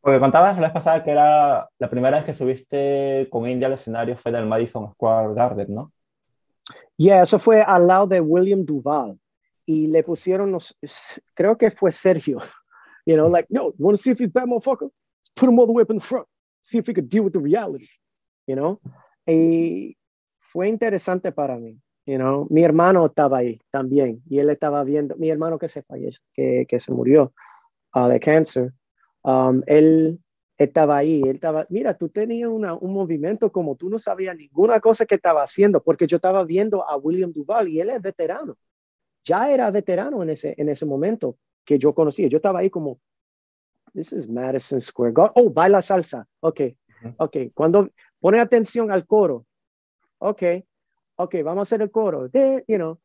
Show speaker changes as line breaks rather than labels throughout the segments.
Porque contabas la vez pasada que era la primera vez que subiste con India al escenario fue en el Madison Square Garden, ¿no?
Yeah, eso fue al lado de William Duval. Y le pusieron, creo que fue Sergio. You know, like, no, you want to see if he's bad, motherfucker? Put him all the way up in the front. See if he could deal with the reality. You know? Y fue interesante para mí. You know? Mi hermano estaba ahí también. Y él estaba viendo, mi hermano que se falleció, que se murió de cáncer. Él estaba ahí, él estaba, mira, tú tenías un movimiento como tú no sabías ninguna cosa que estaba haciendo, porque yo estaba viendo a William Duval y él es veterano, ya era veterano en ese momento que yo conocía. Yo estaba ahí como, this is Madison Square Garden. Oh, baila salsa. Ok,
Ujú.
ok. Cuando pone atención al coro, ok, ok, vamos a hacer el coro. You know,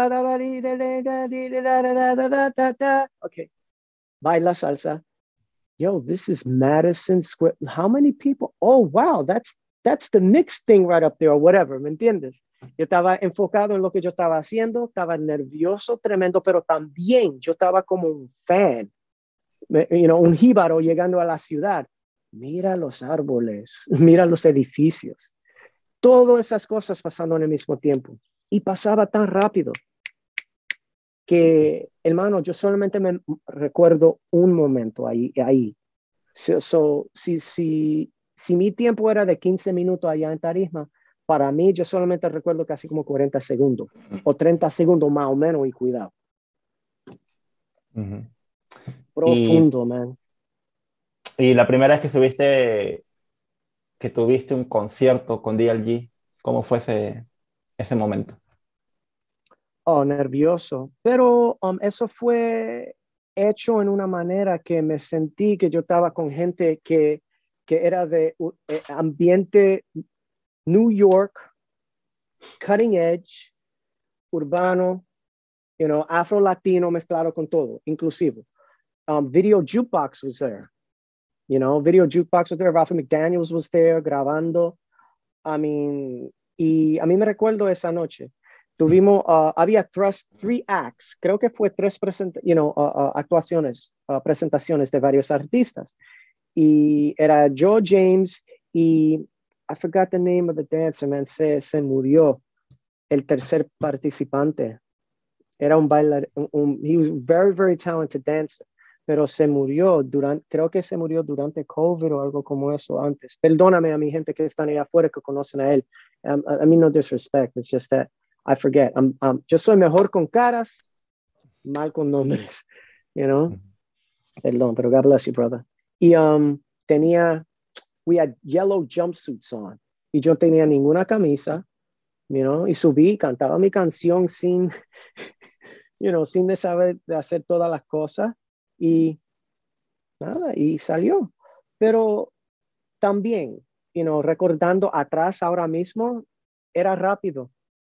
ok, baila salsa. Yo, this is Madison Square. How many people? Oh, wow, that's the Knicks thing right up there or whatever, ¿me entiendes? Yo estaba enfocado en lo que yo estaba haciendo, estaba nervioso, tremendo, pero también yo estaba como un fan, un jíbaro llegando a la ciudad. Mira los árboles, mira los edificios, todas esas cosas pasando en el mismo tiempo. Y pasaba tan rápido que, hermano, yo solamente me recuerdo un momento ahí. Si mi tiempo era de 15 minutos allá en Tarima, para mí yo solamente recuerdo casi como 40 segundos o 30 segundos más o menos y cuidado.
Ujú. Y,
Profundo, man.
y la primera vez que subiste, que tuviste un concierto con DLG, ¿cómo fue ese momento?
Oh, nervioso. Pero eso fue hecho en una manera que me sentí que yo estaba con gente que era de ambiente New York, cutting edge, urbano, Afro-Latino mezclado con todo, inclusive. Video Jukebox was there. Video Jukebox was there. Rafa McDaniels was there grabando. I mean, y a mí me recuerdo esa noche. Tuvimos, había three acts, creo que fue tres actuaciones, presentaciones de varios artistas. Y era Joe James y I forgot the name of the dancer, man, se murió el tercer participante. Era un bailar, he was very, very talented dancer, pero se murió creo que se murió durante COVID o algo como eso antes. Perdóname a mi gente que están ahí afuera que conocen a él. I mean, no disrespect, it's just that I forget. Yo soy mejor con caras, mal con nombres, you know?
Ujú.
Perdón, pero God bless you, brother. Y tenía, we had yellow jumpsuits on, y yo tenía ninguna camisa, y subí, cantaba mi canción sin, sin de saber de hacer todas las cosas y nada, y salió. Pero también, recordando atrás ahora mismo, era rápido,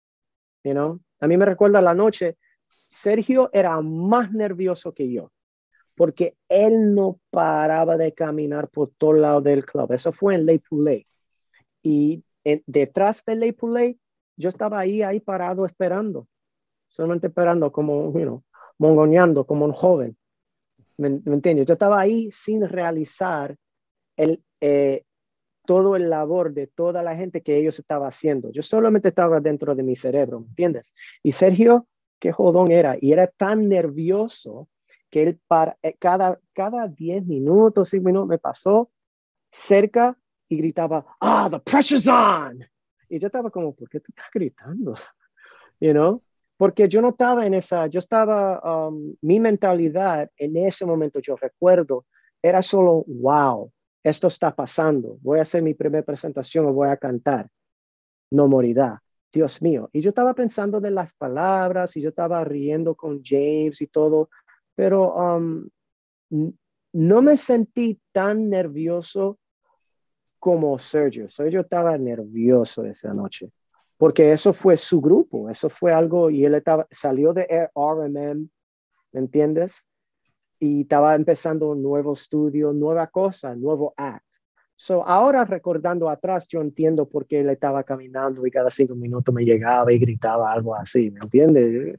A mí me recuerda la noche, Sergio era más nervioso que yo, porque él no paraba de caminar por todo lado del club. Eso fue en Lake Poulet. Y detrás de Lake Poulet, yo estaba ahí parado esperando, solamente esperando como, mongoneando como un joven. ¿Me entiendes? Yo estaba ahí sin realizar el, todo el labor de toda la gente que ellos estaban haciendo. Yo solamente estaba dentro de mi cerebro, ¿me entiendes? Y Sergio, qué jodón era. Y era tan nervioso que él cada 10 minutos, 5 minutos me pasó cerca y gritaba, the pressure's on. Y yo estaba como, ¿por qué tú estás gritando? You know? Porque yo no estaba en esa, yo estaba, mi mentalidad en ese momento, yo recuerdo, era solo, wow, esto está pasando, voy a hacer mi primera presentación o voy a cantar, no morirá, Dios mío. Y yo estaba pensando de las palabras y yo estaba riendo con James y todo, pero no me sentí tan nervioso como Sergio. Sergio estaba nervioso esa noche, porque eso fue su grupo, eso fue algo, y él salió de RMM, ¿me entiendes? Y estaba empezando un nuevo estudio, nueva cosa, nuevo act. So, ahora recordando atrás, yo entiendo por qué él estaba caminando y cada 5 minutos me llegaba y gritaba algo así, ¿me entiendes?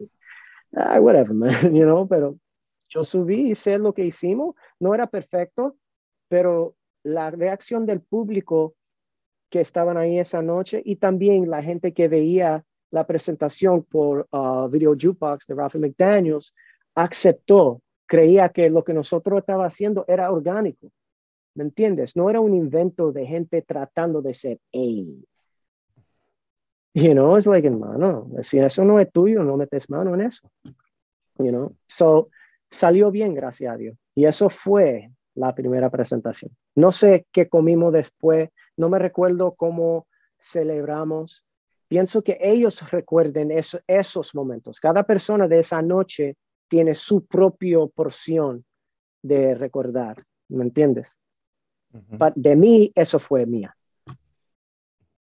Whatever, man, pero yo subí y sé lo que hicimos, no era perfecto, pero la reacción del público que estaban ahí esa noche y también la gente que veía la presentación por Video Jukebox de Ralph McDaniels aceptó, creía que lo que nosotros estaba haciendo era orgánico. ¿Me entiendes? No era un invento de gente tratando de ser hey. You know, it's like, hermano, si eso no es tuyo, no metes mano en eso. You know, so salió bien, gracias a Dios. Y eso fue la primera presentación. No sé qué comimos después, no me recuerdo cómo celebramos. Pienso que ellos recuerden esos momentos. Cada persona de esa noche tiene su propia porción de recordar, ¿me entiendes?
Ujú.
De mí, eso fue mía.